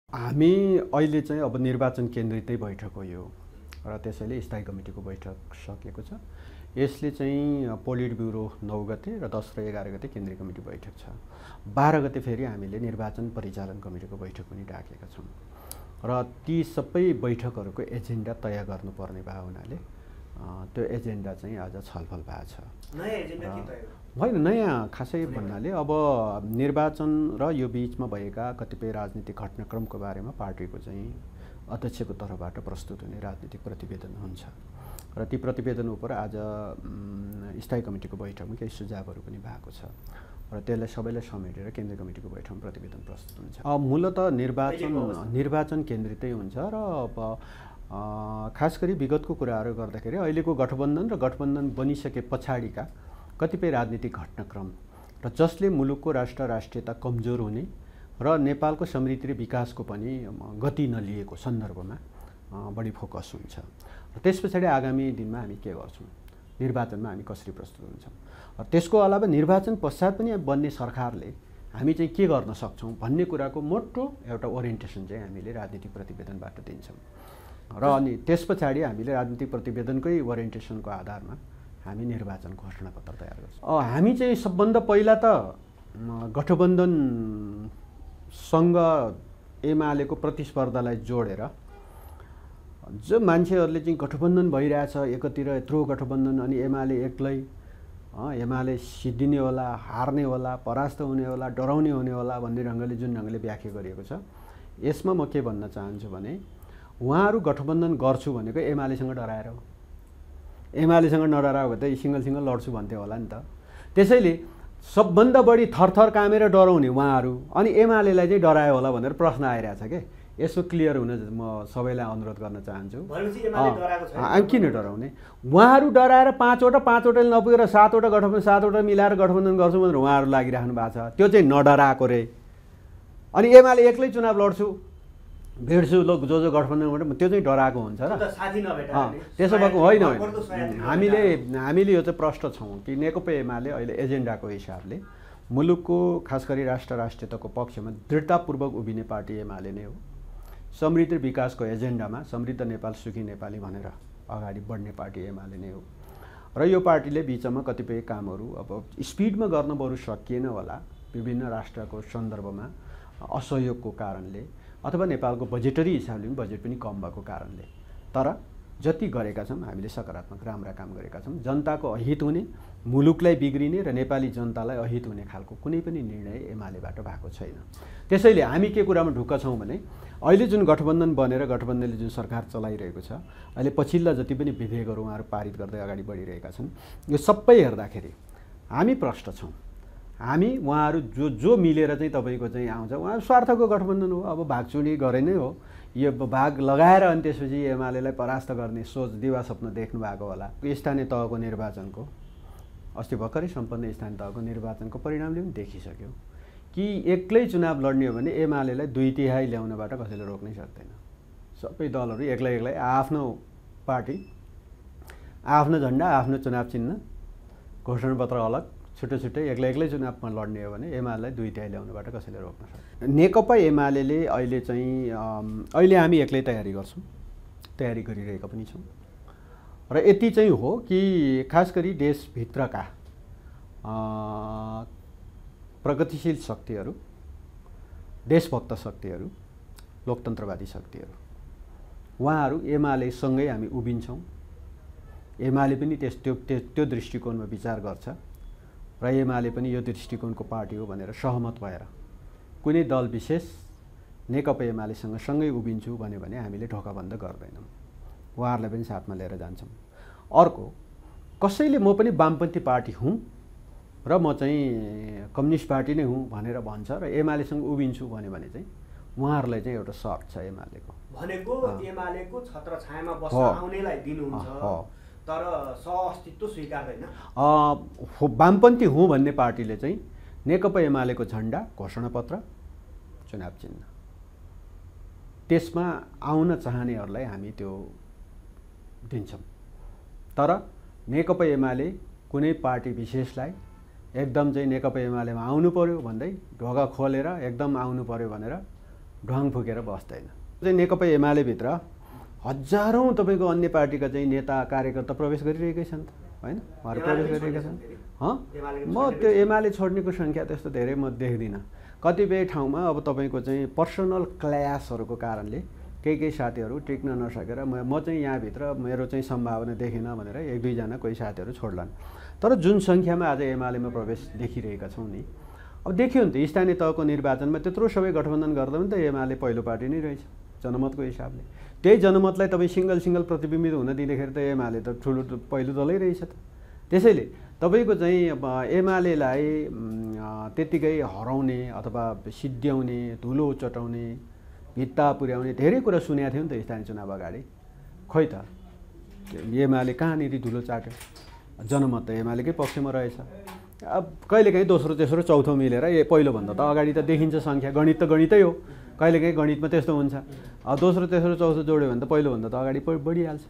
हामी अहिले चाहिँ अब निर्वाचन केन्द्रितै बैठक हो यो र त्यसैले स्थायी कमिटीको बैठक सकिएको छ। यसले चाहिँ पोलिट ब्युरो 9 गते र 10 र 11 गते केन्द्रीय कमिटी बैठक छ। 12 गते फेरि हामीले निर्वाचन परिचालन कमिटीको बैठक पनि डाकेका छौँ र ती सबै बैठकहरूको एजेन्डा तय गर्नुपर्ने भए हुनाले त्यो एजेन्डा चाहिँ आज छलफल भएको छ। नयाँ एजेन्डा के तय होइन, नयाँ खासै भन्नाले अब निर्वाचन र यो बिचमा भएका कतिपय राजनीतिक घटनाक्रमको बारेमा पार्टीको चाहिँ अध्यक्षको तर्फबाट प्रस्तुत हुने राजनीतिक प्रतिवेदन हुन्छ र ती प्रतिवेदन उप आज स्थायी कमिटीको बैठकमा केही सुझावहरू पनि भएको छ र त्यसलाई सबैलाई समेटेर केन्द्रीय कमिटीको बैठकमा प्रतिवेदन प्रस्तुत हुन्छ। मूलत निर्वाचन केन्द्रितै हुन्छ र खास गरी विगतको कुराहरू गर्दाखेरि अहिलेको गठबन्धन र गठबन्धन बनिसके पछाडिका कतिपय राजनीतिक घटनाक्रम र जसले मुलुकको राष्ट्रियता कमजोर हुने र नेपालको समृद्धि र विकासको पनि गति नलिएको सन्दर्भमा बढी फोकस हुन्छ र त्यस पछाडि आगामी दिनमा हामी के गर्छौँ, निर्वाचनमा हामी कसरी प्रस्तुत हुन्छौँ र त्यसको अलावा निर्वाचन पश्चात पनि बन्ने सरकारले हामी चाहिँ के गर्न सक्छौँ भन्ने कुराको मोटो एउटा ओरिएन्टेसन चाहिँ हामीले राजनीतिक प्रतिवेदनबाट दिन्छौँ र अनि त्यस पछाडि हामीले राजनीतिक प्रतिवेदनकै ओरिएन्टेसनको आधारमा हामी निर्वाचन घोषणापत्र तयार गर्छौँ। हामी चाहिँ सबभन्दा पहिला त गठबन्धनसँग एमालेको प्रतिस्पर्धालाई जोडेर जो मान्छेहरूले चाहिँ गठबन्धन भइरहेछ, एकतिर यत्रो गठबन्धन अनि एमाले एक्लै, एमाले सिद्धिने होला, हार्ने होला, परास्त हुने होला, डराउने हुने होला भन्ने ढङ्गले जुन ढङ्गले व्याख्या गरिएको छ, यसमा म के भन्न चाहन्छु भने उहाँहरू गठबन्धन गर्छु भनेको एमालेसँग डराएर हो। एमालेसँग नडरायो भने त सिङ्गल लड्छु भन्थे होला नि त। त्यसैले सबभन्दा बढी थरथर कामेर डराउने उहाँहरू अनि एमालेलाई चाहिँ डरायो होला भनेर प्रश्न आइरहेछ के। यसो क्लियर हुन म सबैलाई अनुरोध गर्न चाहन्छु। किन डराउने? उहाँहरू डराएर पाँचवटाले नपुगेर 7वटा गठबन्धन 7वटा मिलाएर गठबन्धन गर्छु भनेर उहाँहरू लागिराख्नु भएको छ। त्यो चाहिँ नडराएको रे। अनि एमाले एक्लै चुनाव लड्छु भेट्छु ल जो गठबन्धनबाट, त्यो चाहिँ डराएको हुन्छ र त्यसो भएको होइन। हामीले यो चाहिँ प्रष्ट छौँ कि नेकपा एमाले अहिले एजेन्डाको हिसाबले मुलुकको खास गरी राष्ट्रियताको पक्षमा दृढतापूर्वक उभिने पार्टी एमाले नै हो। समृद्धि विकासको एजेन्डामा समृद्ध नेपाल सुखी नेपाली भनेर अगाडि बढ्ने पार्टी एमाले नै हो र यो पार्टीले बिचमा कतिपय कामहरू अब स्पिडमा गर्न बरु सकिएन होला विभिन्न राष्ट्रको सन्दर्भमा असहयोगको कारणले अथवा नेपालको बजेटरी हिसाबले पनि बजेट पनि कम भएको कारणले। तर जति गरेका छौँ हामीले सकारात्मक राम्रा काम गरेका छौँ। जनताको अहित हुने, मुलुकलाई बिग्रिने र नेपाली जनतालाई अहित हुने खालको कुनै पनि निर्णय एमालेबाट भएको छैन। त्यसैले हामी के कुरामा ढुक्क छौँ भने अहिले जुन गठबन्धन बनेर गठबन्धनले जुन सरकार चलाइरहेको छ, अहिले पछिल्ला जति पनि विधेयकहरू उहाँहरू पारित गर्दै अगाडि बढिरहेका छन्, यो सबै हेर्दाखेरि हामी प्रष्ट छौँ। हामी उहाँहरू जो मिलेर चाहिँ तपाईँको चाहिँ आउँछ, उहाँहरू स्वार्थको गठबन्धन हो। अब भागचुँडी गरे नै हो, यो भाग लगाएर अनि त्यसपछि एमालेलाई परास्त गर्ने सोच दिवा स्वप्न देख्नु भएको होला। स्थानीय तहको निर्वाचनको अस्ति भर्खरै सम्पन्न स्थानीय तहको निर्वाचनको परिणामले पनि देखिसक्यो कि एक्लै चुनाव लड्ने हो भने एमालेलाई 2/3 ल्याउनबाट कसैले रोक्नै सक्दैन। सबै दलहरू एक्लै आफ्नो पार्टी, आफ्नो झन्डा, आफ्नो चुनाव चिन्ह, घोषणापत्र अलग, छुट्टै एक्लै चुनावमा लड्ने हो भने एमालेलाई 2/3 ल्याउनबाट कसैले रोक्न सक्दैन। नेकपा एमाले अहिले चाहिँ अहिले हामी एक्लै तयारी गर्छौँ, तयारी गरिरहेका पनि छौँ र यति चाहिँ हो कि खास गरी देशभित्रका प्रगतिशील शक्तिहरू, देशभक्त शक्तिहरू, लोकतन्त्रवादी शक्तिहरू, उहाँहरू एमालेसँगै हामी उभिन्छौँ। एमाले पनि त्यो दृष्टिकोणमा विचार गर्छ र एमाले पनि यो दृष्टिकोणको पार्टी हो भनेर सहमत भएर कुनै दल विशेष नेकपा एमालेसँग सँगै उभिन्छु भन्यो भने हामीले ढोका बन्द गर्दैनौँ, उहाँहरूलाई पनि साथमा लिएर जान्छौँ। अर्को, कसैले म पनि वामपन्थी पार्टी हुँ र म चाहिँ कम्युनिस्ट पार्टी नै हुँ भनेर भन्छ र एमालेसँग उभिन्छु भन्यो भने चाहिँ उहाँहरूलाई चाहिँ एउटा सर्त छ एमालेको भनेको एमालेको छत्रछायामा बस्न आउनेलाई दिनुहुन्छ तर सहअस्तित्व स्वीकार्दैन। वामपन्थी हुँ भन्ने पार्टीले चाहिँ नेकपा एमालेको झन्डा, घोषणापत्र, चुनाव चिन्ह, त्यसमा आउन चाहनेहरूलाई हामी त्यो दिन्छौँ। तर नेकपा एमाले कुनै पार्टी विशेषलाई एकदम चाहिँ नेकपा एमालेमा आउनु पर्यो भन्दै ढोका खोलेर एकदम आउनु पर्यो भनेर ढ्वाङ फुकेर बस्दैन। चाहिँ नेकपा एमालेभित्र हजारौँ तपाईँको अन्य पार्टीका चाहिँ नेता कार्यकर्ता प्रवेश गरिरहेकै छन् त होइन, उहाँहरू प्रवेश गरिरहेका छन्। म त्यो एमाले छोड्नेको सङ्ख्या त्यस्तो धेरै म देख्दिनँ। कतिपय ठाउँमा अब तपाईँको चाहिँ पर्सनल क्ल्यासहरूको कारणले केही साथीहरू टिक्न नसकेर म चाहिँ यहाँभित्र मेरो चाहिँ सम्भावना देखिन भनेर 1-2जना कोही साथीहरू छोड्लान्। तर जुन सङ्ख्यामा आज एमालेमा प्रवेश देखिरहेका छौँ नि, अब देखियो नि त स्थानीय तहको निर्वाचनमा त्यत्रो सबै गठबन्धन गर्दा पनि त एमाले पहिलो पार्टी नै रहेछ जनमतको हिसाबले। त्यही जनमतलाई तपाईँ सिङ्गल प्रतिबिम्बित हुन दिँदाखेरि त एमाले त ठुलो पहिलो दलै रहेछ त। त्यसैले तपाईँको चाहिँ अब एमालेलाई त्यत्तिकै हराउने अथवा सिद्ध्याउने, धुलो चटाउने, भित्ता पुर्याउने धेरै कुरा सुनेको थियो नि त स्थानीय चुनाव अगाडि। खोइ त एमाले कहाँनिर धुलो चाट्यो? जनमत त एमालेकै पक्षमा रहेछ। अब कहिलेकाहीँ दोस्रो तेस्रो चौथो मिलेर पहिलोभन्दा त अगाडि त देखिन्छ सङ्ख्या, गणित त गणितै हो, कहिलेकाहीँ गणितमा त्यस्तो हुन्छ। अब दोस्रो तेस्रो चौथो जोड्यो भने त पहिलोभन्दा त अगाडि बढिहाल्छ।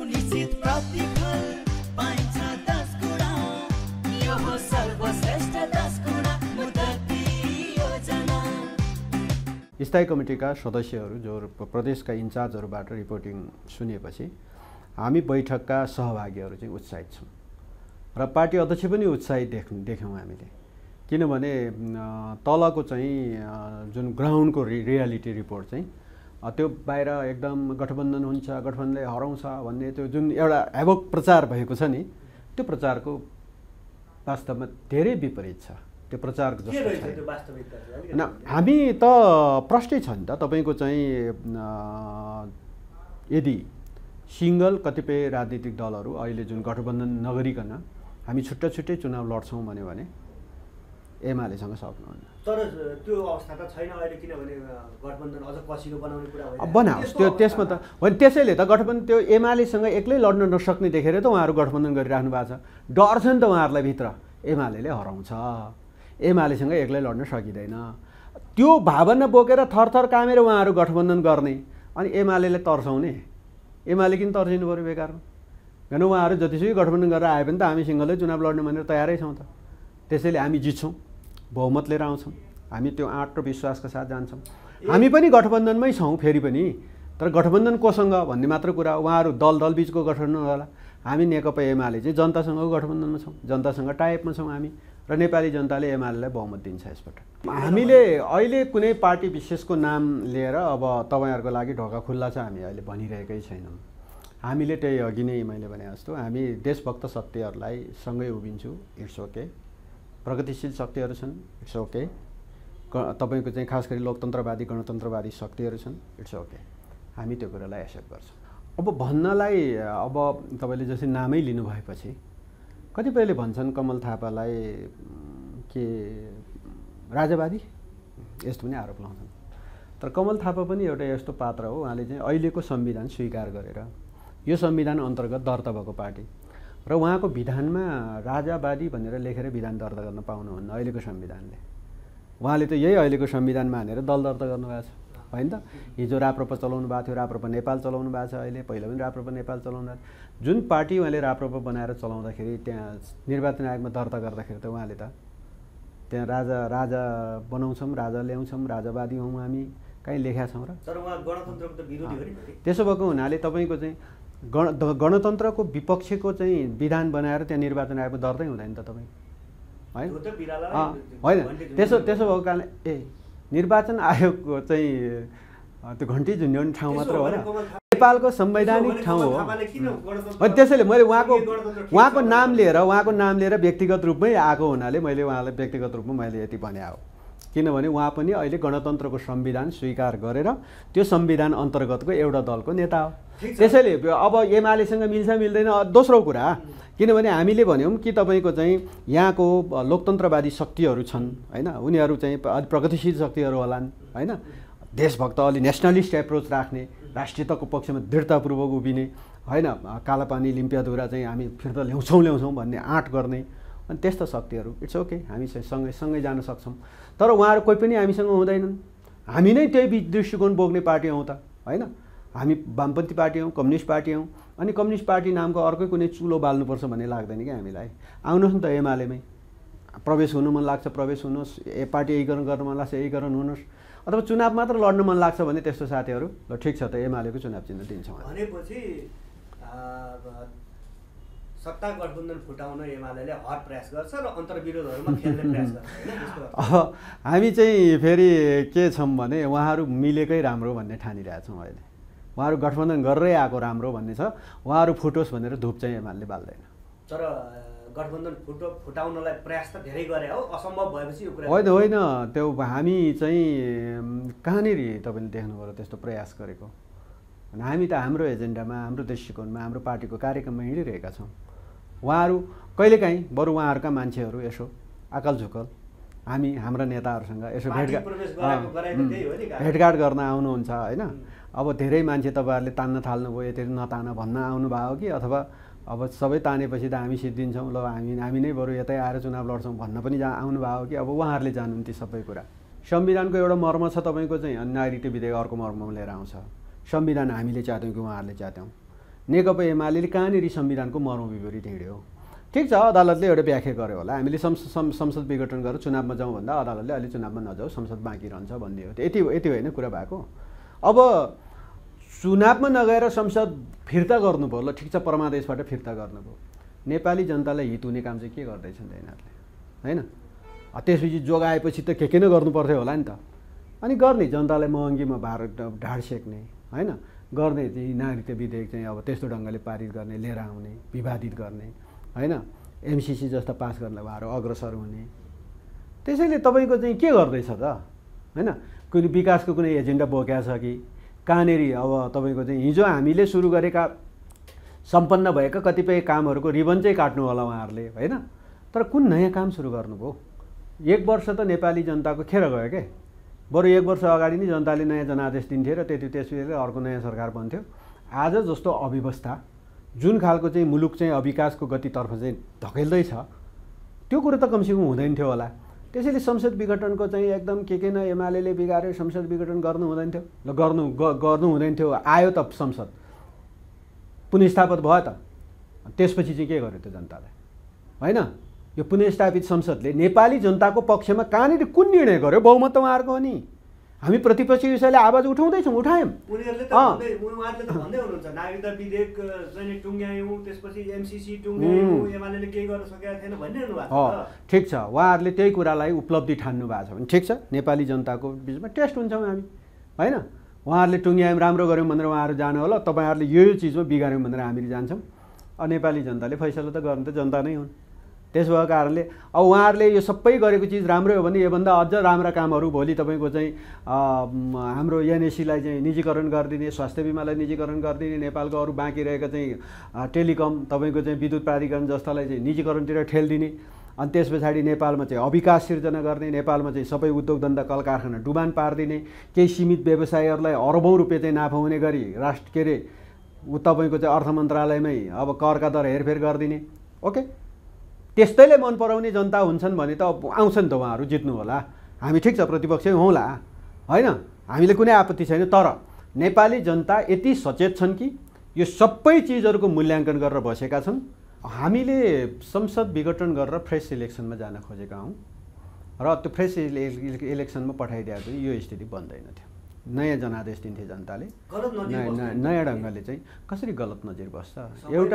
स्थायी कमिटीका सदस्यहरू जो प्रदेशका इन्चार्जहरूबाट रिपोर्टिङ सुनेपछि हामी बैठकका सहभागीहरू चाहिँ उत्साहित छौँ र पार्टी अध्यक्ष पनि उत्साहित देख्यौँ हामीले। किनभने तलको चाहिँ जुन ग्राउन्डको रियालिटी रिपोर्ट चाहिँ त्यो बाहिर एकदम गठबन्धन हुन्छ, गठबन्धनले हराउँछ भन्ने त्यो जुन एउटा हेबक प्रचार भएको छ नि, त्यो प्रचारको वास्तवमा धेरै विपरीत छ। त्यो प्रचारको जस्तो छैन। हामी त प्रष्टै छ नि त। तपाईँको चाहिँ यदि सिङ्गल कतिपय राजनीतिक दलहरू अहिले जुन गठबन्धन नगरिकन हामी छुट्टा छुट्टै चुनाव लड्छौँ भने एमालेसँग सक्नुहुन्न। तर त्यो अवस्था त छैन अहिले, किनभने गठबन्धन अझ कसिलो बनाउने कुरा हो। बनाओस् त्यो, त्यसमा त होइन। त्यसैले त गठबन्धन त्यो एमालेसँग एक्लै लड्न नसक्ने देखेर त उहाँहरू गठबन्धन गरिराख्नु भएको छ। डर छ नि त उहाँहरूलाई भित्र, एमालेले हराउँछ, एमालेसँग एक्लै लड्न सकिँदैन। त्यो भावना बोकेर थरथर कामेर उहाँहरू गठबन्धन गर्ने अनि एमालेले तर्साउने। एमाले किन तर्सिनु पऱ्यो बेकारमा? किन उहाँहरू जतिसुकै गठबन्धन गरेर आए पनि त हामी सिङ्गलै चुनाव लड्ने भनेर तयारै छौँ त। त्यसैले हामी जित्छौँ, बहुमत लिएर आउँछौँ, हामी त्यो आँट र विश्वासका साथ जान्छौँ। हामी पनि गठबन्धनमै छौँ फेरि पनि, तर गठबन्धन कोसँग भन्ने मात्र कुरा। उहाँहरू दल बिचको गठबन्धन होला, हामी नेकपा एमाले चाहिँ जनतासँगको गठबन्धनमा छौँ, जनतासँग टाइपमा छौँ हामी, र नेपाली जनताले एमालेलाई बहुमत दिन्छ यसपटक। हामीले अहिले कुनै पार्टी विशेषको नाम लिएर अब तपाईँहरूको लागि ढोका खुल्ला छ हामी अहिले भनिरहेकै छैनौँ। हामीले त्यही अघि नै मैले भने जस्तो हामी देशभक्त शक्तिहरूलाई सँगै उभिन्छौँ, इट्स ओके। प्रगतिशील शक्तिहरू छन्, इट्स ओके। तपाईँको चाहिँ खास गरी लोकतन्त्रवादी गणतन्त्रवादी शक्तिहरू छन्, इट्स ओके। हामी त्यो कुरालाई एक्सेप्ट गर्छौँ। अब भन्नलाई अब तपाईँले जस्तै नामै लिनुभएपछि कतिपयले भन्छन् कमल थापालाई के राजावादी, यस्तो पनि आरोप लाउँछन्। तर कमल थापा पनि एउटा यस्तो पात्र हो, उहाँले चाहिँ अहिलेको संविधान स्वीकार गरेर यो संविधान अन्तर्गत दर्ता भएको पार्टी र उहाँको विधानमा राजावादी भनेर लेखेर विधान दर्ता गर्न पाउनुहुन्न अहिलेको संविधानले। उहाँले त यही अहिलेको संविधान मानेर दल दर्ता गर्नुभएको छ होइन त। हिजो राप्रपा चलाउनु भएको थियो, राप्रपा नेपाल चलाउनु भएको छ अहिले, पहिला पनि राप्रपा नेपाल चलाउनु भएको छ। जुन पार्टी उहाँले राप्रपा बनाएर चलाउँदाखेरि त्यहाँ निर्वाचन आयोगमा दर्ता गर्दाखेरि त उहाँले त त्यहाँ राजा बनाउँछौँ, राजा ल्याउँछौँ, राजावादी हौँ हामी, कहीँ लेखेका छौँ र? तर उहाँ गणतन्त्रको त विरोधी हो नि। त्यसो भएको हुनाले तपाईँको चाहिँ गणतन्त्रको विपक्षको चाहिँ विधान बनाएर त्यहाँ निर्वाचन आयोगमा दर्तै हुँदैन त तपाईँ होइन। त्यसो भएको कारणले निर्वाचन आयोगको चाहिँ त्यो घन्टी झुन्ड्याउने ठाउँ मात्र हो र, नेपालको संवैधानिक ठाउँ हो। त्यसैले मैले उहाँको नाम लिएर व्यक्तिगत रूपमै आएको हुनाले मैले उहाँलाई व्यक्तिगत रूपमा मैले यति भने हो। किनभने उहाँ पनि अहिले गणतन्त्रको संविधान स्वीकार गरेर त्यो संविधान अन्तर्गतको एउटा दलको नेता हो। त्यसैले अब एमालेसँग मिल्छ मिल्दैन दोस्रो कुरा, किनभने हामीले भन्यौँ कि तपाईँको चाहिँ यहाँको लोकतन्त्रवादी शक्तिहरू छन् होइन, उनीहरू चाहिँ प्रगतिशील शक्तिहरू होलान् होइन, देशभक्त अलि नेसनलिस्ट एप्रोच राख्ने, राष्ट्रियताको पक्षमा दृढतापूर्वक उभिने होइन, कालापानी लिम्पियाधुरा चाहिँ हामी फिर्ता ल्याउँछौँ भन्ने आँट गर्ने, अनि त्यस्ता शक्तिहरू इट्स ओके, हामी चाहिँ सँगै जान सक्छौँ। तर उहाँहरू कोही पनि हामीसँग हुँदैनन्। हामी नै त्यही दृष्टिकोण बोक्ने पार्टी हौँ त होइन, हामी वामपन्थी पार्टी हौँ, कम्युनिस्ट पार्टी हौँ, अनि कम्युनिस्ट पार्टी नामको अर्कै कुनै चुलो बाल्नुपर्छ भन्ने लाग्दैन कि हामीलाई। आउनुहोस् न त एमालेमै प्रवेश हुनु मन लाग्छ प्रवेश हुनुहोस्, पार्टी एकीकरण गर्न मन लाग्छ एकीकरण हुनुहोस्। अथवा चुनाव मात्र लड्न मन लाग्छ भने त्यस्तो साथीहरू ल ठिक छ त एमालेको चुनाव चिन्ह दिन्छौँ भनेपछि सत्ता गठबन्धन फुटाउन एमालेले हर प्रयास गर्छ र अन्तर्विरोधहरूमा खेल्ने प्रयास गर्छ अब हामी चाहिँ फेरि के छौँ भने उहाँहरू मिलेकै राम्रो भन्ने ठानिरहेछौँ अहिले उहाँहरू गठबन्धन गरेरै आएको राम्रो भन्ने छ उहाँहरू फुटोस् भनेर धुप चाहिँ एमाले बाल्दैन तर गठबन्धन फुटाउनलाई प्रयास त धेरै गरे हो असम्भव भएपछि यो कुरा होइन त्यो हामी चाहिँ कहाँनिर तपाईँले देख्नुभयो त्यस्तो प्रयास गरेको हामी त हाम्रो एजेन्डामा हाम्रो दृष्टिकोणमा हाम्रो पार्टीको कार्यक्रममा हिँडिरहेका छौँ उहाँहरू कहिलेकाहीँ बरु उहाँहरूका मान्छेहरू यसो आकल झुकल हाम्रा नेताहरूसँग यसो भेटघाट गर्न आउनुहुन्छ होइन अब धेरै मान्छे तपाईँहरूले तान्न थाल्नुभयो यति नतान भन्न आउनुभयो कि अथवा अब सबै तानेपछि त हामी सिद्धिन्छौँ ल हामी नै बरु यतै आएर चुनाव लड्छौँ भन्न पनि आउनुभयो कि अब उहाँहरूले जानुन् ती सबै कुरा संविधानको एउटा मर्म छ तपाईँको चाहिँ अनि नागरिकता विधेयक अर्को मर्ममा लिएर आउँछ संविधान हामीले चाहत्यौँ कि उहाँहरूले चाहत्यौँ नेकपा एमाले कहाँनिर संविधानको मर्म विपरीत हिँड्यो ठिक छ अदालतले एउटा व्याख्या गर्यो होला हामीले संसद विघटन गरेर चुनावमा जाउँ भन्दा अदालतले अहिले चुनावमा नजाऊ संसद बाँकी रहन्छ भनिदियो यति होइन कुरा भएको अब चुनावमा नगएर संसद फिर्ता गर्नुभयो ल ठिक छ परमादेशबाट फिर्ता गर्नुभयो नेपाली जनतालाई हित हुने काम चाहिँ के गर्दैछन् त यिनीहरूले होइन त्यसपछि जोगाएपछि त के नै गर्नु पर्थ्यो होला नि त अनि गर्ने जनतालाई महँगीमा ढाड सेक्ने होइन गर्ने चाहिँ नागरिकता विधेयक चाहिँ अब त्यस्तो ढङ्गले पारित गर्ने लिएर आउने विवादित गर्ने होइन एमसिसी जस्ता पास गर्न उहाँहरू अग्रसर हुने त्यसैले तपाईँको चाहिँ के गर्दैछ त होइन कुनै विकासको कुनै एजेन्डा बोकेको छ कि कहाँनिर अब तपाईँको चाहिँ हिजो हामीले सुरु गरेका सम्पन्न भएका कतिपय कामहरूको रिबन चाहिँ काट्नु होला उहाँहरूले होइन तर कुन नयाँ काम सुरु गर्नुभयो 1 वर्ष त नेपाली जनताको खेर गयो के बरु 1 वर्ष अगाडि नै जनताले नयाँ जनादेश दिन्थे र त्यसपछि अर्को नयाँ सरकार बन्थ्यो आज जस्तो अव्यवस्था जुन खालको चाहिँ मुलुक चाहिँ अविकासको गतितर्फ चाहिँ धकेल्दैछ त्यो कुरो त कमसेकम हुँदैन थियो होला त्यसैले संसद विघटनको चाहिँ एकदम के न एमाले बिगार्यो संसद विघटन गर्नु हुँदैन थियो ल गर्नु हुँदैन थियो आयो त संसद पुनर्स्थापित भयो त त्यसपछि चाहिँ के गर्यो त जनतालाई होइन यो पुनर्स्थापित संसदले नेपाली जनताको पक्षमा कहाँनिर कुन निर्णय गर्यो बहुमत त उहाँहरूको हो नि हामी प्रतिपक्षी विषयले आवाज उठाउँदैछौँ उठायौँ उनीहरूले त उहाँहरूले त भन्दै हुनुहुन्छ नागरिकता विधेयक चाहिँ टुङ्ग्यायौँ त्यसपछि एमसिसी टुङ्ग्यायौँ एमाले केही गर्न सकेका थिएन भनिरहनु भएको छ ठिक छ उहाँहरूले त्यही कुरालाई उपलब्धि ठान्नु भएको छ भने ठिक छ नेपाली जनताको बिचमा टेस्ट हुन्छौँ हामी होइन उहाँहरूले टुङ्ग्यायौँ राम्रो गऱ्यौँ भनेर उहाँहरू जानु होला तपाईँहरूले यो चिजमा बिगाऱ्यौँ भनेर हामीले जान्छौँ नेपाली जनताले फैसला त गर्नु त जनता नै हुन् त्यसो भएको कारणले अब उहाँहरूले यो सबै गरेको चिज राम्रै हो भने योभन्दा अझ राम्रा कामहरू भोलि तपाईँको चाहिँ हाम्रो एनएससीलाई चाहिँ निजीकरण गरिदिने स्वास्थ्य बिमालाई निजीकरण गरिदिने नेपालको अरू बाँकी रहेका चाहिँ टेलिकम तपाईँको चाहिँ विद्युत प्राधिकरण जस्तालाई चाहिँ निजीकरणतिर ठेल्दिने अनि त्यस पछाडि नेपालमा चाहिँ अविकास सिर्जना गर्ने नेपालमा चाहिँ सबै उद्योग धन्दा कल कारखाना डुबान पारिदिने केही सीमित व्यवसायीहरूलाई अरबौँ रुपियाँ चाहिँ नाफा हुने गरी तपाईँको चाहिँ अर्थ मन्त्रालयमै अब करका दर हेरफेर गरिदिने ओके त्यस्तैले मन पराउने जनता हुन्छन् भने त आउँछ नि त उहाँहरू जित्नु होला हामी ठिक छ प्रतिपक्षै हौँला होइन हामीले कुनै आपत्ति छैन तर नेपाली जनता यति सचेत छन् कि यो सबै चिजहरूको मूल्याङ्कन गरेर बसेका छन् हामीले संसद विघटन गरेर फ्रेस इलेक्सनमा जान खोजेका हौँ र त्यो फ्रेस इलेक्सनमा पठाइदिएको चाहिँ यो स्थिति बन्दैन थियो नयाँ जनादेश दिन्थे जनताले नयाँ ढङ्गले चाहिँ कसरी गलत नजिर बस्छ एउटा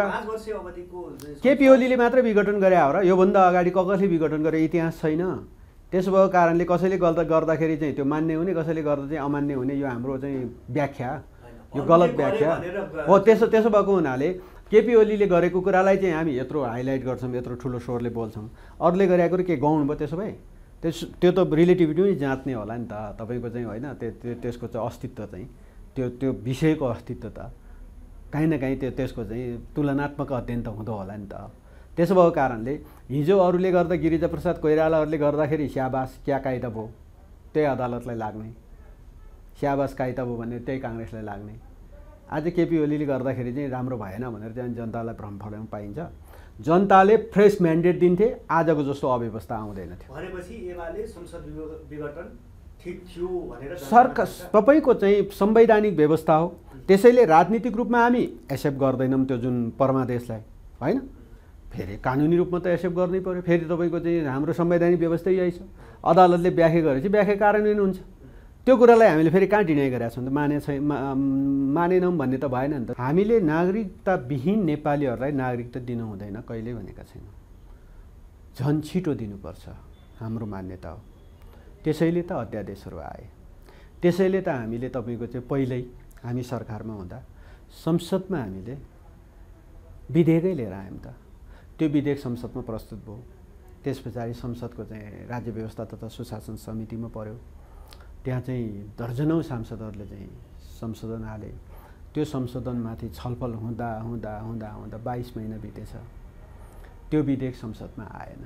केपी ओलीले मात्रै विघटन गरे हो र योभन्दा अगाडि कसले विघटन गरे इतिहास छैन त्यसो भएको कारणले कसैले गर्दाखेरि चाहिँ त्यो मान्य हुने कसैले गर्दा चाहिँ अमान्य हुने यो हाम्रो चाहिँ व्याख्या यो गलत व्याख्या हो त्यसो भएको हुनाले केपी ओलीले गरेको कुरालाई चाहिँ हामी यत्रो हाइलाइट गर्छौँ यत्रो ठुलो स्वरले बोल्छौँ अरूले गरेको के गाउनु भयो त्यसो भए त्यो त रिलेटिभिटी जाँच्ने होला नि त तपाईँको चाहिँ होइन त्यसको चाहिँ अस्तित्व चाहिँ त्यो विषयको अस्तित्व त काहीँ न काहीँ त्यसको चाहिँ तुलनात्मक अध्ययन त हुँदो होला नि त त्यसो भएको कारणले हिजो अरूले गर्दा गिरिजाप्रसाद कोइरालाहरूले गर्दाखेरि स्याबास क्या कायदा भयो त्यही अदालतलाई लाग्ने स्याबास कायदा भयो भने त्यही काङ्ग्रेसलाई लाग्ने आज केपी ओलीले गर्दाखेरि चाहिँ राम्रो भएन भनेर चाहिँ जनतालाई भ्रम फलाउनु पाइन्छ जनताले फ्रेस म्यान्डेट दिन्थे आजको जस्तो अव्यवस्था आउँदैन थियो भनेपछि एमाले संसद विघटन ठिक थियो भनेर सरकार तपाईँको चाहिँ संवैधानिक व्यवस्था हो त्यसैले राजनीतिक रूपमा हामी एक्सेप्ट गर्दैनौँ त्यो जुन परमादेशलाई होइन फेरि कानुनी रूपमा त एक्सेप्ट गर्नै पर्यो फेरि तपाईँको चाहिँ हाम्रो संवैधानिक व्यवस्था यही छ अदालतले व्याख्या गरेपछि व्याख्या कार्यान्वयन हुन्छ त्यो कुरालाई हामीले फेरि कहाँ डिनाइ गरेका छौँ त मानेनौँ भन्ने त भएन नि त। हामीले नागरिकताविहीन नेपालीहरूलाई नागरिकता दिनु हुँदैन कहिल्यै भनेका छैनौँ, झन् छिटो दिनुपर्छ हाम्रो मान्यता हो। त्यसैले त अध्यादेशहरू आए, त्यसैले त हामीले तपाईँको चाहिँ पहिल्यै हामी सरकारमा हुँदा संसदमा हामीले विधेयकै लिएर आयौँ त। त्यो विधेयक संसदमा प्रस्तुत भयो, त्यस पछाडि संसदको चाहिँ राज्य व्यवस्था तथा सुशासन समितिमा पर्यो, त्यहाँ चाहिँ दर्जनौँ सांसदहरूले चाहिँ संशोधन हाले। त्यो संशोधनमाथि छलफल हुँदा हुँदा हुँदा हुँदा 22 महिना बितेछ, त्यो विधेयक संसदमा आएन,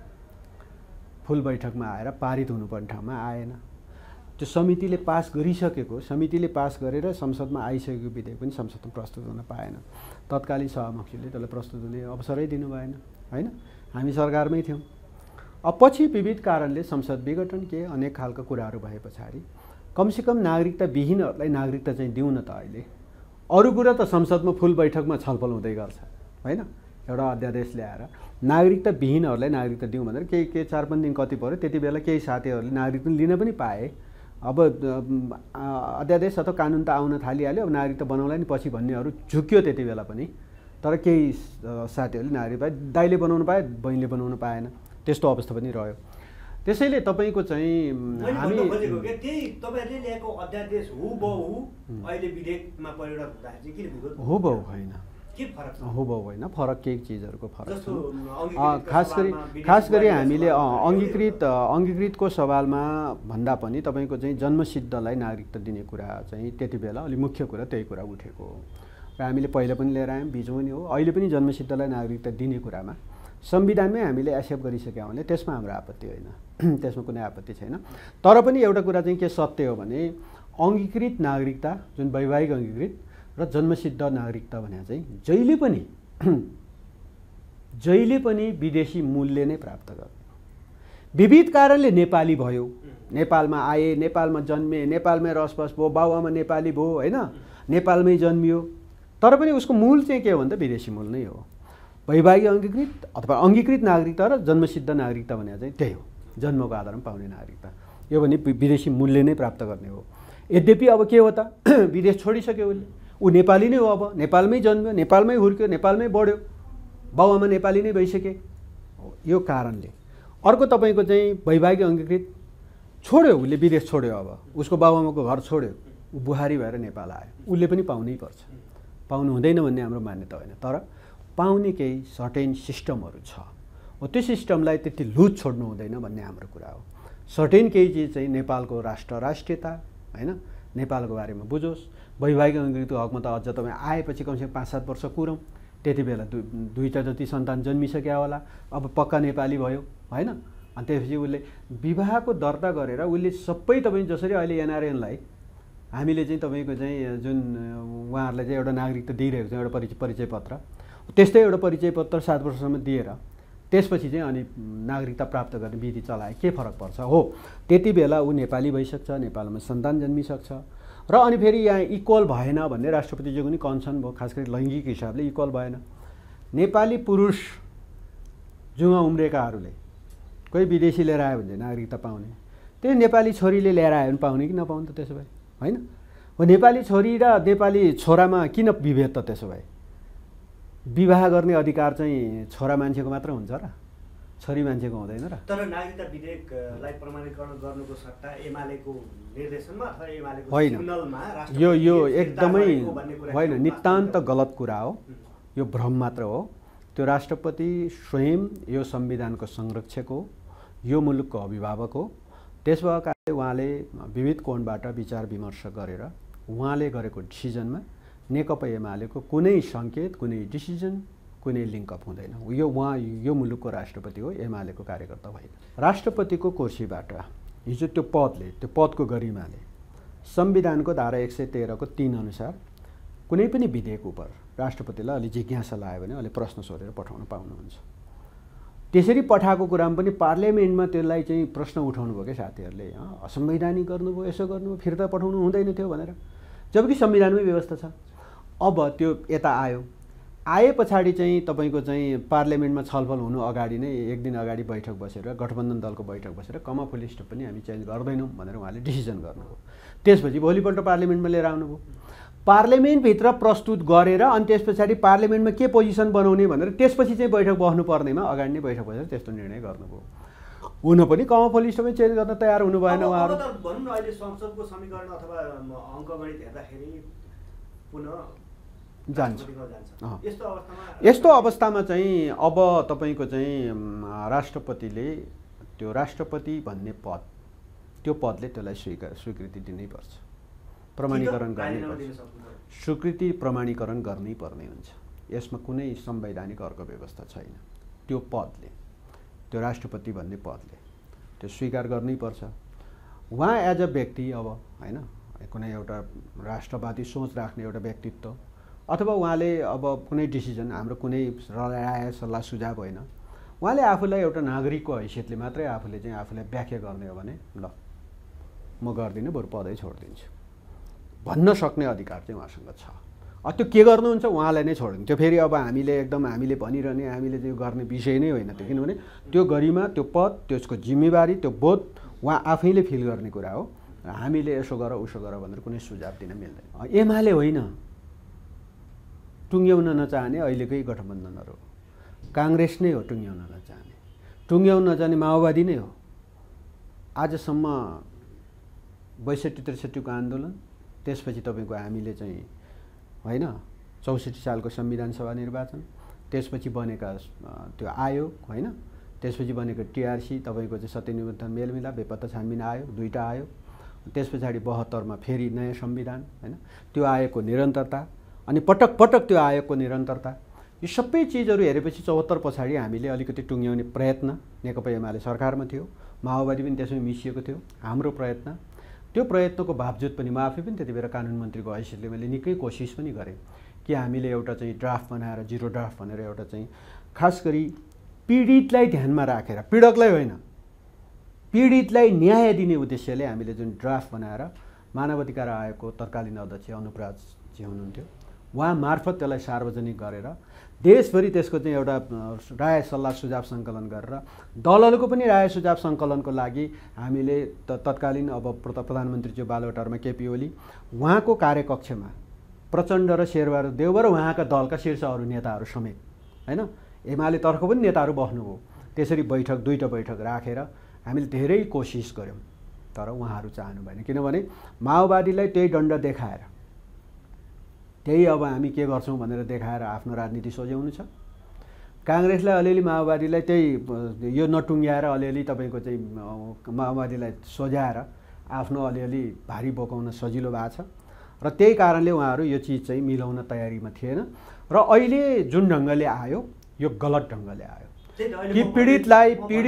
फुल बैठकमा आएर पारित हुनुपर्ने ठाउँमा आएन। त्यो समितिले पास गरिसकेको, समितिले पास गरेर संसदमा आइसकेको विधेयक पनि संसदमा प्रस्तुत हुन पाएन। तत्कालीन सभामुखले त्यसलाई प्रस्तुत हुने अवसरै दिनु भएन, होइन? हामी सरकारमै थियौँ। अब पछि विविध कारणले संसद विघटन के अनेक खालका कुराहरू भए पछाडि कमसेकम नागरिकता विहीनहरूलाई नागरिकता चाहिँ दिउँ न त। अहिले अरू कुरा त संसदमा फुल बैठकमा छलफल हुँदै गर्छ, होइन? एउटा अध्यादेश ल्याएर नागरिकता विहीनहरूलाई नागरिकता दिउँ भनेर केही 4-5 दिन कति पऱ्यो, त्यति बेला केही साथीहरूले नागरिकता लिन पनि पाए। अब अध्यादेश अथवा कानुन त आउन थालिहाल्यो, अब नागरिकता बनाउला नि पछि भन्नेहरू झुक्यो त्यति बेला पनि। तर केही साथीहरूले नागरिक पाए, दाइले बनाउनु पाए, बहिनीले बनाउनु पाएन, त्यस्तो अवस्था पनि रह्यो। त्यसैले तपाईँको चाहिँ हामी तपाईँहरूले ल्याएको अध्यादेश हुबहु अहिले विधेयकमा परिणत हुँदाखेरि चाहिँ किन विरोध? हुबहु होइन, के फरक छ? हुबहु होइन, फरक केही चिजहरूको फरक छ। खास गरी हामीले अङ्गीकृतको सवालमा भन्दा पनि तपाईँको चाहिँ जन्मसिद्धलाई नागरिकता दिने कुरा चाहिँ त्यति बेला अलि मुख्य कुरा त्यही कुरा उठेको हो र हामीले पहिला पनि लिएर आयौँ, बिचमा पनि हो। अहिले पनि जन्मसिद्धलाई नागरिकता दिने कुरामा संविधानमै हामीले एक्सेप्ट गरिसक्यौँ भने त्यसमा हाम्रो आपत्ति होइन, त्यसमा कुनै आपत्ति छैन। तर पनि एउटा कुरा चाहिँ के सत्य हो भने अङ्गीकृत नागरिकता जुन वैवाहिक अङ्गीकृत र जन्मसिद्ध नागरिकता भने चाहिँ जहिले पनि विदेशी मूल्य नै प्राप्त गर्ने। विविध कारणले नेपाली भयो, नेपालमा आए, नेपालमा जन्मे, नेपालमै रसबस भयो, बाबुआमा नेपाली भयो, होइन? नेपालमै जन्मियो, तर पनि उसको मूल चाहिँ के हो भने त विदेशी मूल नै हो। वैवाहिक अङ्गीकृत अथवा अङ्गीकृत नागरिकता र जन्मसिद्ध नागरिकता भने चाहिँ त्यही हो, जन्मको आधारमा पाउने नागरिकता। यो भने विदेशी मूल्य नै प्राप्त गर्ने हो। यद्यपि अब के हो त, विदेश छोडिसक्यो उसले, ऊ नेपाली नै हो, अब नेपालमै जन्म्यो, नेपालमै हुर्क्यो, नेपालमै बढ्यो, बाबुआमा नेपाली नै भइसके। यो कारणले अर्को तपाईँको चाहिँ वैवाहिक अङ्गीकृत छोड्यो, उसले विदेश छोड्यो, अब उसको बाबुआमाको घर छोड्यो, ऊ बुहारी भएर नेपाल आयो, उसले पनि पाउनै पर्छ। पाउनु हुँदैन भन्ने हाम्रो मान्यता होइन, तर पाउने केही सर्टेन सिस्टमहरू छ, हो त्यो सिस्टमलाई त्यति लुज छोड्नु हुँदैन भन्ने हाम्रो कुरा हो। सर्टेन केही चिज चाहिँ नेपालको राष्ट्रियता, होइन? नेपालको बारेमा बुझोस्। वैवाहिक अङ्गीकृतको हकमा त अझ तपाईँ आएपछि कमसेकम 5-7 वर्ष कुरौँ, त्यति बेला दुईटा जति सन्तान जन्मिसक्यो होला, अब पक्का नेपाली भयो, होइन? अनि त्यसपछि उसले विवाहको दर्ता गरेर उसले सबै तपाईँ जसरी अहिले एनआरएनलाई हामीले चाहिँ तपाईँको चाहिँ जुन उहाँहरूलाई चाहिँ एउटा नागरिकता दिइरहेको छ, एउटा परिचय पत्र, त्यस्तै एउटा परिचय पत्र 7 वर्षसम्म दिएर त्यसपछि चाहिँ अनि नागरिकता प्राप्त गर्ने विधि चलाए, के फरक पर्छ? हो, त्यति बेला ऊ नेपाली भइसक्छ, नेपालमा सन्तान जन्मिसक्छ। र अनि फेरि यहाँ इक्वल भएन भन्ने राष्ट्रपतिजीको पनि कन्सर्न भयो, खास गरी लैङ्गिक हिसाबले इक्वल भएन। नेपाली पुरुष जुवा उम्रेकाहरूले कोही विदेशी लिएर आयो भने चाहिँ नागरिकता पाउने, त्यही नेपाली छोरीले लिएर आयो भने पाउने कि नपाउने त त्यसो भए, होइन? हो, नेपाली छोरी र नेपाली छोरामा किन विभेद त त्यसो भए? विवाह गर्ने अधिकार चाहिँ छोरा मान्छेको मात्र हुन्छ र, छोरी मान्छेको हुँदैन र? तर नागरिकता विधेयकलाई प्रमाणीकरण गर्नुको सट्टा एमालेको निर्देशनमा अथवा एमालेको सिग्नलमा यो एकदमै होइन, नितान्त गलत कुरा हो, यो भ्रम मात्र हो। त्यो राष्ट्रपति स्वयं यो संविधानको संरक्षक हो, यो मुलुकको अभिभावक हो। त्यस भएकाले उहाँले विविध कोणबाट विचार विमर्श गरेर उहाँले गरेको डिसिजनमा नेकपा एमालेको कुनै सङ्केत, कुनै डिसिजन, कुनै लिङ्कअप हुँदैन। यो मुलुकको राष्ट्रपति हो, एमालेको कार्यकर्ता होइन। राष्ट्रपतिको कुर्सीबाट हिजो त्यो पदको गरिमाले संविधानको धारा 113 को 3 अनुसार कुनै पनि विधेयक उप राष्ट्रपतिलाई अलि जिज्ञासा लाग्यो भने अलि प्रश्न सोधेर पठाउन पाउनुहुन्छ। त्यसरी पठाएको कुरामा पनि पार्लियामेन्टमा त्यसलाई चाहिँ प्रश्न उठाउनु भयो क्या साथीहरूले, असंवैधानिक गर्नुभयो, यसो गर्नुभयो, फिर्ता पठाउनु हुँदैन थियो भनेर, जबकि संविधानमै व्यवस्था छ। अब त्यो यता आयो, आए पछाडि चाहिँ तपाईँको चाहिँ पार्लियामेन्टमा छलफल हुनु अगाडि नै एक दिन अगाडि बैठक बसेर गठबन्धन दलको बैठक बसेर कमफ लिस्ट पनि हामी चेन्ज गर्दैनौँ भनेर उहाँले डिसिजन गर्नुभयो। त्यसपछि भोलिपल्ट पार्लियामेन्टमा लिएर आउनुभयो। पार्लियामेन्टभित्र प्रस्तुत गरेर अनि त्यस पछाडि पार्लियामेन्टमा के पोजिसन बनाउने भनेर त्यसपछि चाहिँ बैठक बस्नुपर्नेमा अगाडि नै बैठक बसेर त्यस्तो निर्णय गर्नुभयो। हुन पनि कमफ लिस्टमै चेन्ज गर्न तयार हुनु भएन उहाँहरू। भनौँ न अहिले संसदको समीकरण अथवा अङ्कगणित हेर्दाखेरि पुनः जान्छ। यस्तो यस्तो अवस्थामा चाहिँ अब तपाईँको चाहिँ राष्ट्रपतिले त्यो राष्ट्रपति भन्ने पद त्यो पदले त्यसलाई स्वीकृति दिनै पर्छ, प्रमाणीकरण गर्नै पर्छ। स्वीकृति प्रमाणीकरण गर्नै पर्ने हुन्छ। यसमा कुनै संवैधानिक अर्को व्यवस्था छैन। त्यो पदले त्यो राष्ट्रपति भन्ने पदले त्यो स्वीकार गर्नै पर्छ। उहाँ एज अ व्यक्ति अब होइन कुनै एउटा राष्ट्रवादी सोच राख्ने एउटा व्यक्तित्व अथवा उहाँले अब कुनै डिसिजन हाम्रो कुनै राय सल्लाह सुझाव होइन, उहाँले आफूलाई एउटा नागरिकको हैसियतले मात्रै आफूले चाहिँ आफूलाई व्याख्या गर्ने हो भने ल म गर्दिनँ बरु पदै छोडिदिन्छु भन्न सक्ने अधिकार चाहिँ उहाँसँग छ। त्यो के गर्नुहुन्छ उहाँलाई नै छोडिदिनु। त्यो फेरि अब हामीले भनिरहने हामीले त्यो गर्ने विषय नै होइन त्यो, किनभने त्यो गरिमा त्यो पद त्यसको जिम्मेवारी त्यो बोध उहाँ आफैले फिल गर्ने कुरा हो। हामीले यसो गर उसो गर भनेर कुनै सुझाव दिन मिल्दैन। एमाले होइन टुङ्ग्याउन नचाहने अहिलेकै गठबन्धनहरू, काङ्ग्रेस नै हो टुङ्ग्याउन नचाहने, टुङ्ग्याउन नचाहने माओवादी नै हो। आजसम्म 62-63को आन्दोलन त्यसपछि तपाईँको हामीले चाहिँ होइन 64 सालको संविधान सभा निर्वाचन त्यसपछि बनेका त्यो आयोग होइन त्यसपछि बनेको टिआरसी तपाईँको चाहिँ सत्यनिर्वाचन मेलमिलाप बेपत्ता छानबिन आयोग दुईटा आयोग त्यस पछाडि 72मा फेरि नयाँ संविधान होइन त्यो आयोगको निरन्तरता अनि पटक पटक त्यो आयोगको निरन्तरता यो सबै चिजहरू हेरेपछि 74 पछाडि हामीले अलिकति टुङ्ग्याउने प्रयत्न नेकपा एमाले सरकारमा थियो, माओवादी पनि त्यसमै मिसिएको थियो। हाम्रो प्रयत्न त्यो प्रयत्नको बावजुद पनि म आफै पनि त्यति बेला कानुन मन्त्रीको हैसियतले मैले निकै कोसिस पनि गरेँ कि हामीले एउटा चाहिँ ड्राफ्ट बनाएर जिरो ड्राफ्ट भनेर एउटा चाहिँ खास गरी पीडितलाई ध्यानमा राखेर पीडकलाई होइन पीडितलाई न्याय दिने उद्देश्यले हामीले जुन ड्राफ्ट बनाएर मानवाधिकार आयोगको तत्कालीन अध्यक्ष अनुपराजी हुनुहुन्थ्यो उहाँ मार्फत त्यसलाई सार्वजनिक गरेर देशभरि त्यसको चाहिँ एउटा राय सल्लाह सुझाव सङ्कलन गरेर दलहरूको पनि राय सुझाव सङ्कलनको लागि हामीले तत्कालीन अब प्रधानमन्त्री बालुवाटारमा केपी ओली उहाँको कार्यकक्षमा प्रचण्ड र शेरबहादुर देउवा र उहाँका दलका शीर्ष अरू नेताहरू समेत होइन एमाले तर्फको पनि नेताहरू बस्नुभयो। त्यसरी दुईटा बैठक राखेर हामीले धेरै कोसिस गऱ्यौँ तर उहाँहरू चाहनु भएन, किनभने माओवादीलाई त्यही दण्ड देखाएर त्यही अब हामी के गर्छौँ भनेर देखाएर आफ्नो राजनीति सोझ्याउनु छ। काङ्ग्रेसलाई अलिअलि माओवादीलाई त्यही यो नटुङ्ग्याएर अलिअलि तपाईँको चाहिँ माओवादीलाई सोझ्याएर आफ्नो अलिअलि भारी बोकाउन सजिलो भएको छ र त्यही कारणले उहाँहरू यो चिज चाहिँ मिलाउन तयारीमा थिएन र अहिले जुन ढङ्गले आयो यो गलत ढङ्गले आयो कि पीडितलाई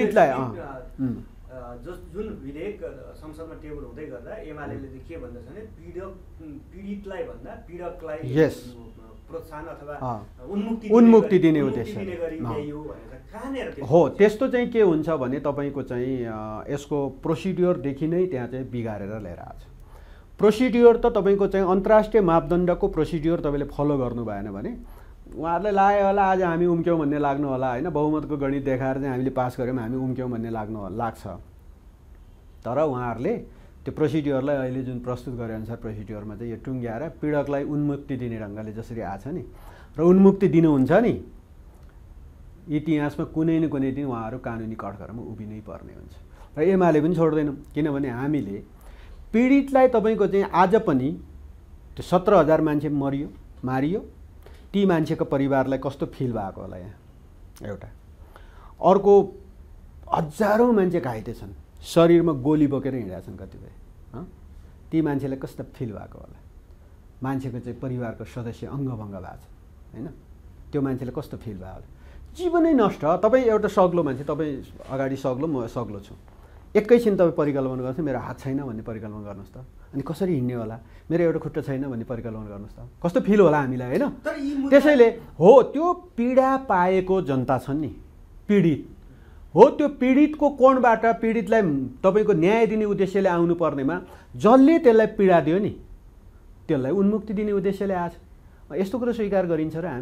जुन विधेयक संसदमा टेबल हुँदै गर्दा एमालेले चाहिँ के भन्दछ भने पीडितलाई भन्दा पीडकलाई प्रोत्साहन अथवा उन्मुक्ति दिने उद्देश्य हो। त्यस्तो चाहिँ के हुन्छ भने तपाईँको चाहिँ यसको प्रोसिड्योरदेखि नै त्यहाँ चाहिँ बिगारेर लिएर आएको छ। प्रोसिड्योर त तपाईँको चाहिँ अन्तर्राष्ट्रिय मापदण्डको प्रोसिड्योर तपाईँले फलो गर्नु भएन भने उहाँहरूलाई लाग्यो होला आज हामी उम्क्यौँ भन्ने लाग्नु होला होइन बहुमतको गणित देखाएर चाहिँ हामीले पास गऱ्यौँ हामी उम्क्यौँ भन्ने लाग्छ। तर उहाँहरूले त्यो प्रोसिड्योरलाई अहिले जुन प्रस्तुत गरे अनुसार प्रोसिड्योरमा चाहिँ यो टुङ्ग्याएर पीडकलाई उन्मुक्ति दिने ढङ्गले जसरी आछ नि र उन्मुक्ति दिनुहुन्छ नि इतिहासमा कुनै न कुनै दिन उहाँहरू कानुनी कठघरामा उभिनै पर्ने हुन्छ र एमाले पनि छोड्दैनौँ। किनभने हामीले पीडितलाई तपाईँको चाहिँ आज पनि त्यो 17,000 मान्छे मारियो ती मान्छेको परिवारलाई कस्तो फिल भएको होला यहाँ एउटा। अर्को हजारौँ मान्छे घाइते छन्, शरीरमा गोली बोकेर हिँडेका छन् कतिपय, ती मान्छेलाई कस्तो फिल भएको होला, मान्छेको चाहिँ परिवारको सदस्य अङ्गभङ्ग भएको छ होइन त्यो मान्छेलाई कस्तो फिल भयो होला। जीवनै नष्ट। तपाईँ एउटा सग्लो मान्छे, तपाईँ अगाडि सग्लो म सग्लो छु, एकैछिन तपाईँ परिकल्पना गर्नुहोस् मेरो हात छैन भन्ने परिकल्पना गर्नुहोस् त, अनि कसरी हिँड्ने होला, मेरो एउटा खुट्टा छैन भन्ने परिकल्पना गर्नुहोस् त, कस्तो फिल होला हामीलाई होइन। त्यसैले हो त्यो पीडा पाएको जनता छन् नि पीडित हो, त्यो पीडितको कोणबाट पीडितलाई तपाईँको न्याय दिने उद्देश्यले आउनु पर्नेमा जसले त्यसलाई पीडा दियो नि त्यसलाई उन्मुक्ति दिने उद्देश्यले आछ। यस्तो कुरो स्वीकार गरिन्छ र हामी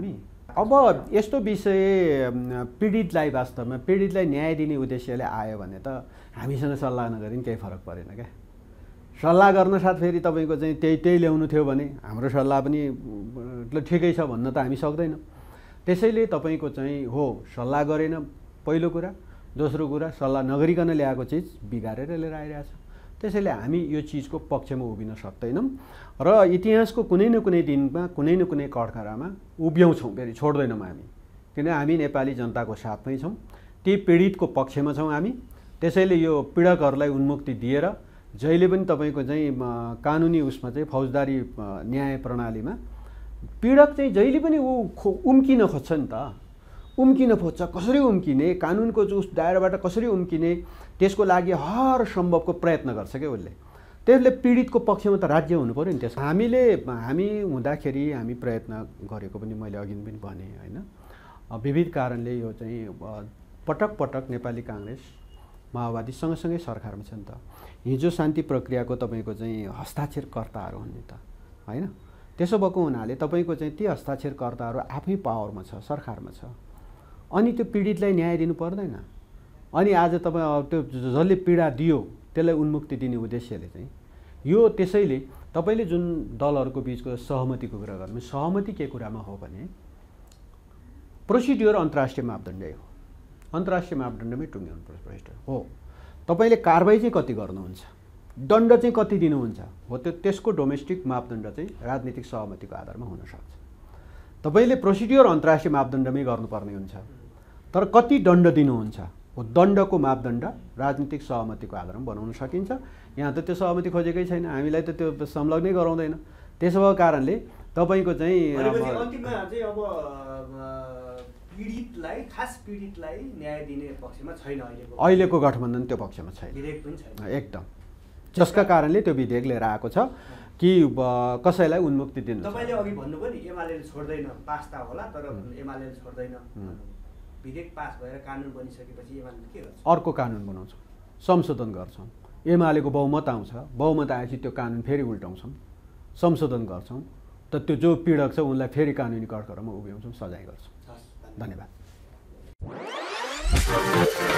अब यस्तो विषय पीडितलाई वास्तवमा पीडितलाई न्याय दिने उद्देश्यले आयो भने त हामीसँग सल्लाह नगरी केही फरक परेन क्या। सल्लाह गर्न साथ फेरि तपाईँको चाहिँ त्यही ल्याउनु थियो भने हाम्रो सल्लाह पनि ठिकै छ भन्न त हामी सक्दैनौँ। त्यसैले तपाईँको चाहिँ हो सल्लाह गरेन पहिलो कुरा, दोस्रो कुरा सल्लाह नगरिकन ल्याएको चिज बिगारेर लिएर आइरहेछ। त्यसैले हामी यो चिजको पक्षमा उभिन सक्दैनौँ र इतिहासको कुनै न कुनै दिनमा कुनै न कुनै कठघरामा उभ्याउँछौँ, फेरि छोड्दैनौँ हामी, किन हामी नेपाली जनताको साथमै छौँ, ती पीडितको पक्षमा छौँ हामी। त्यसैले यो पीडकहरूलाई उन्मुक्ति दिएर जहिले पनि तपाईँको चाहिँ कानुनी उसमा चाहिँ फौजदारी न्याय प्रणालीमा पीडक चाहिँ जहिले पनि उम्किन खोज्छ नि त, उम्किन खोज्छ। कसरी उम्किने, कानुनको उस दायराबाट कसरी उम्किने, त्यसको लागि हर सम्भवको प्रयत्न गर्छ क्या उसले। त्यसले पीडितको पक्षमा त राज्य हुनु पऱ्यो नि। त्यस हामी हुँदाखेरि हामी प्रयत्न गरेको पनि मैले अघि पनि भने होइन। विविध कारणले यो चाहिँ पटक पटक नेपाली काङ्ग्रेस माओवादी सँगसँगै सरकारमा छ नि त। हिजो शान्ति प्रक्रियाको तपाईँको चाहिँ हस्ताक्षरकर्ताहरू हुन् नि त होइन। त्यसो भएको हुनाले तपाईँको चाहिँ ती हस्ताक्षरकर्ताहरू आफै पावरमा छ, सरकारमा छ, अनि त्यो पीडितलाई न्याय दिनु पर्दैन। अनि आज तपाईँ त्यो जसले पीडा दियो त्यसलाई उन्मुक्ति दिने उद्देश्यले चाहिँ यो, त्यसैले तपाईँले जुन दलहरूको बिचको सहमतिको कुरा गर्नु, सहमति के कुरामा हो भने प्रोसिड्युर अन्तर्राष्ट्रिय मापदण्डै हो, अन्तर्राष्ट्रिय मापदण्डमै टुङ्ग्याउनु पर्छ प्रोसिड्युर हो। तपाईँले कारबाही चाहिँ कति गर्नुहुन्छ, दण्ड चाहिँ कति दिनुहुन्छ हो, त्यसको डोमेस्टिक मापदण्ड चाहिँ राजनीतिक सहमतिको आधारमा हुनसक्छ। तपाईँले प्रोसिड्युर अन्तर्राष्ट्रिय मापदण्डमै गर्नुपर्ने हुन्छ, तर कति दण्ड दिनुहुन्छ हो दण्डको मापदण्ड राजनीतिक सहमतिको आधारमा बनाउन सकिन्छ। यहाँ त त्यो सहमति खोजेकै छैन, हामीलाई त त्यो संलग्नै गराउँदैन। त्यसो भएको कारणले तपाईँको चाहिँ अन्तिममा चाहिँ अब पीडितलाई, खास पीडितलाई न्याय दिने पक्षमा छैन अहिलेको गठबन्धन, त्यो पक्षमा छैन, विधेयक पनि छैन एकदम। जसका कारणले त्यो विधेयक लिएर आएको छ कि कसैलाई उन्मुक्ति दिनु। तपाईँले अघि भन्नुभयो नि एमाले छोड्दैन, पास त होला तर एमाले छोड्दैन। विधेयक पास भएर कानुन बनिसकेपछि एमाले के गर्छ? अर्को कानुन बनाउँछौँ, संशोधन गर्छौँ। एमालेको बहुमत आउँछ, बहुमत आएपछि त्यो कानुन फेरि उल्टाउँछौँ, संशोधन गर्छौँ, त त्यो जो पीडक छ उनलाई फेरि कानुनी कठघरामा उभ्याउँछौँ, सजाय गर्छौँ। धन्यवाद।